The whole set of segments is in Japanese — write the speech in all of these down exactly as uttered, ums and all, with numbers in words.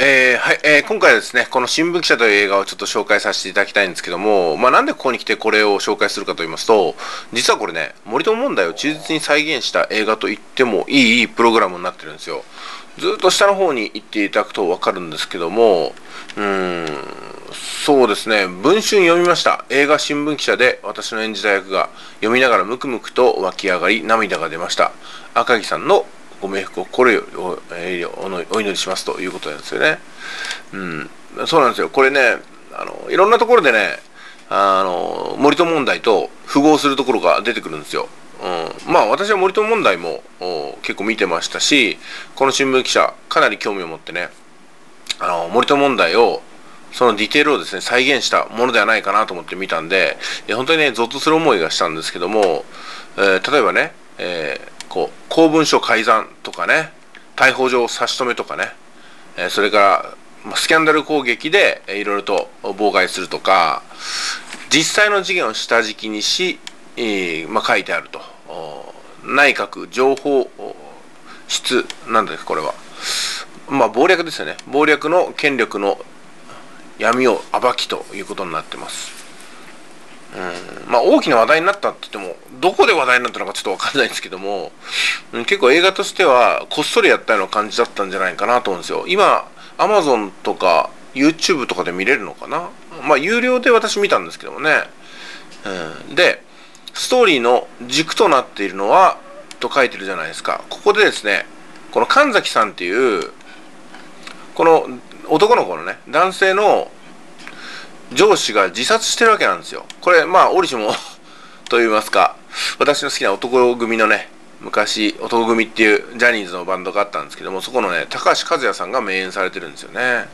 えーはい、えー今回はですね、この新聞記者という映画をちょっと紹介させていただきたいんですけども、まあ、なんでここに来てこれを紹介するかと言いますと、実はこれね、森友問題を忠実に再現した映画と言ってもいいプログラムになってるんですよ。ずっと下の方に行っていただくと分かるんですけども、うーん、そうですね、文春読みました。映画新聞記者で私の演じた役が読みながらムクムクと湧き上がり涙が出ました。赤木さんのご冥福を心よりお、えーお祈りしますということなんですよね。うん、そうなんですよ。これね、あのいろんなところでね、あの森友問題と符合するところが出てくるんですよ。うん、まあ私は森友問題も結構見てましたし、この新聞記者かなり興味を持ってね、あの森友問題をそのディテールをですね再現したものではないかなと思って見たんで、本当にねゾッとする思いがしたんですけども、えー、例えばね、えーこう公文書改ざんとかね、逮捕状差し止めとかね、えー、それからスキャンダル攻撃でいろいろと妨害するとか、実際の事件を下敷きにし、えーまあ、書いてあると。内閣情報室なんですこれは、まあ謀略ですよね。謀略の権力の闇を暴きということになってます。うん、まあ大きな話題になったって言ってもどこで話題になったのかちょっと分かんないんですけども、うん、結構映画としてはこっそりやったような感じだったんじゃないかなと思うんですよ。今 アマゾン とか YouTube とかで見れるのかな。まあ有料で私見たんですけどもね、うん、でストーリーの軸となっているのはと書いてるじゃないですか。ここでですね、この神崎さんっていうこの男の子のね男性の上司が自殺してるわけなんですよ。これまあ折しもと言いますか、私の好きな男組のね、昔男組っていうジャニーズのバンドがあったんですけども、そこのね高橋和也さんが名演されてるんですよね。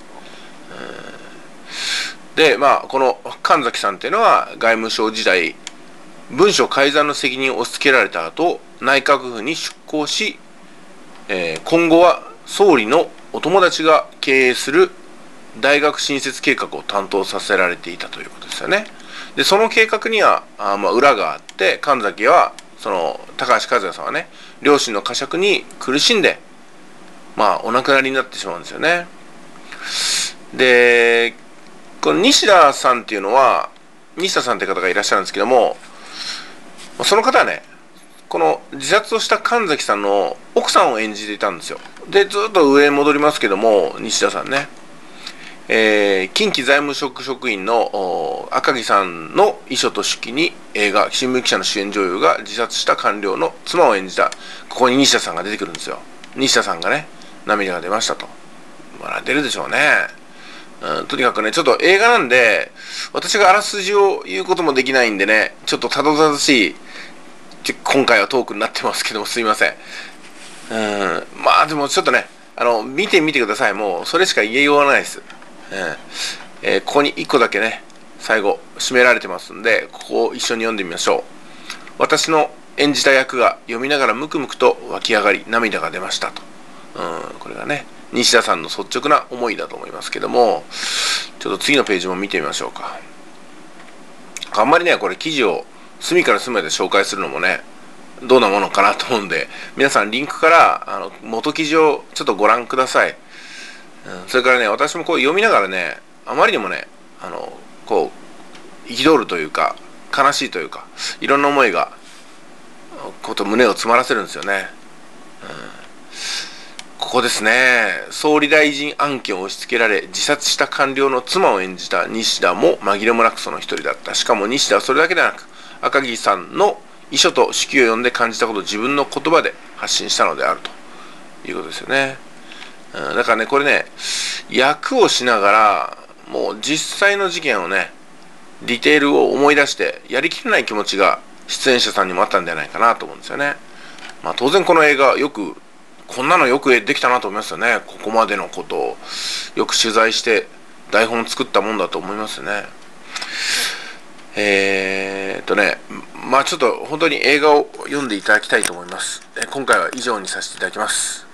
でまあこの神崎さんっていうのは外務省時代文書改ざんの責任を押し付けられた後内閣府に出向し、えー、今後は総理のお友達が経営する大学新設計画を担当させられていたということですよね。でその計画にはあ、まあ、裏があって、神崎はその高橋和也さんはね両親の呵責に苦しんで、まあ、お亡くなりになってしまうんですよね。でこの西田さんっていうのは西田さんって方がいらっしゃるんですけども、その方はねこの自殺をした神崎さんの奥さんを演じていたんですよ。でずっと上に戻りますけども、西田さんね、えー、近畿財務局職員の赤木さんの遺書と手記に映画新聞記者の主演女優が自殺した官僚の妻を演じた、ここに西田さんが出てくるんですよ。西田さんがね涙が出ましたと。まあ出るでしょうね。うん、とにかくねちょっと映画なんで私があらすじを言うこともできないんでね、ちょっとたどたどしい今回はトークになってますけども、すいません。うん、まあでもちょっとねあの見てみてください。もうそれしか言いようがないです。えー、ここにいっこだけね最後締められてますんで、ここを一緒に読んでみましょう。私の演じた役が読みながらムクムクと湧き上がり涙が出ましたと。うん、これがね西田さんの率直な思いだと思いますけども、ちょっと次のページも見てみましょうか。あんまりねこれ記事を隅から隅まで紹介するのもねどうなものかなと思うんで、皆さんリンクからあの元記事をちょっとご覧ください。それからね私もこう読みながらねあまりにもねあのこう憤るというか悲しいというかいろんな思いがこと胸を詰まらせるんですよね。うん、ここですね。総理大臣案件を押し付けられ自殺した官僚の妻を演じた西田も紛れもなくその一人だった。しかも西田はそれだけでなく赤木さんの遺書と手記を読んで感じたことを自分の言葉で発信したのであるということですよね。うん、だからねこれね役をしながらもう実際の事件をねディテールを思い出してやりきれない気持ちが出演者さんにもあったんじゃないかなと思うんですよね。まあ当然この映画よくこんなのよくできたなと思いますよね。ここまでのことをよく取材して台本を作ったもんだと思いますよね。えーっとねまあちょっと本当に映画を読んでいただきたいと思います。今回は以上にさせていただきます。